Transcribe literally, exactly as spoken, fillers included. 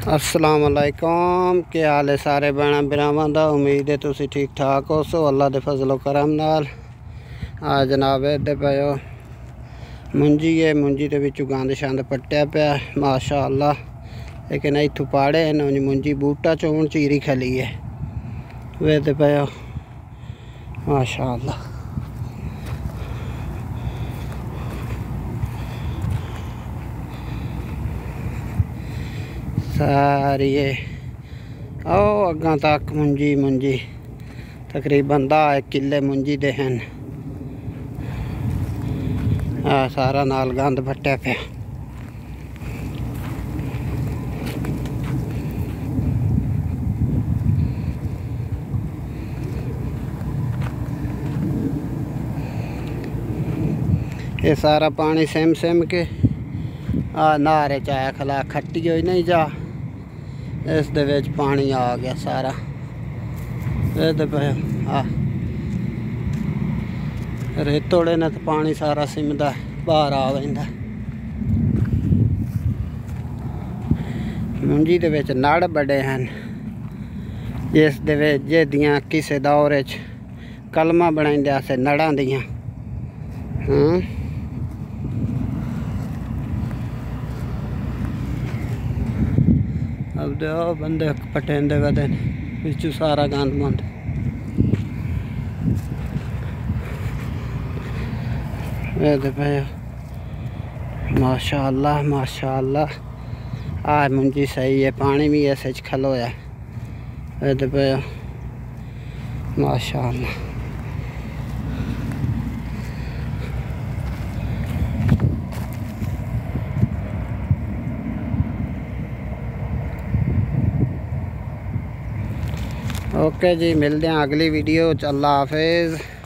अस्सलाम वालेकुम, क्या हाल है सारे भैन भरावां दा। उम्मीद है तुसी ठीक ठाक हो सो। अल्लाह दे फजलो करम नाल आ जनाब इधर पाओ मुंजी है। मुंजी दे विचों गंद शंद पट्टिया पिया माशाअल्लाह, लेकिन इत्थों पाड़े हैं मुंजी बूटा चोन चीरी खली है वेदे पाओ माशाअल्लाह। सारी आओ अग्गा तक मुंजी मुंजी तकरीबन दा एक किले मुंजी दे हैं। आ सारा नाल गंद फट्टिया पे ये सारा पानी सिम सिम के आ नारे चाया खला खट्टी होई नहीं जा इस दे विच पानी आ गया सारा आ रेतोड़े ने तो पानी सारा सिमदा बाहर आ वेंदा। मुंजी दे विच नड़ बड़े हैं जिस दे विच जेदियां किसे दौर च कलमा बनाइंदे आसे नड़ां दियां। हाँ अब दे बंदे पटेंदे वदे बिचू सारा गंद मंद माशाअल्लाह माशाअल्लाह। आ मुंजी सही है, पानी भी ऐसे खलोया पे माशाअल्लाह। ओके जी, मिलते हैं अगली वीडियो। अल्लाह हाफिज़।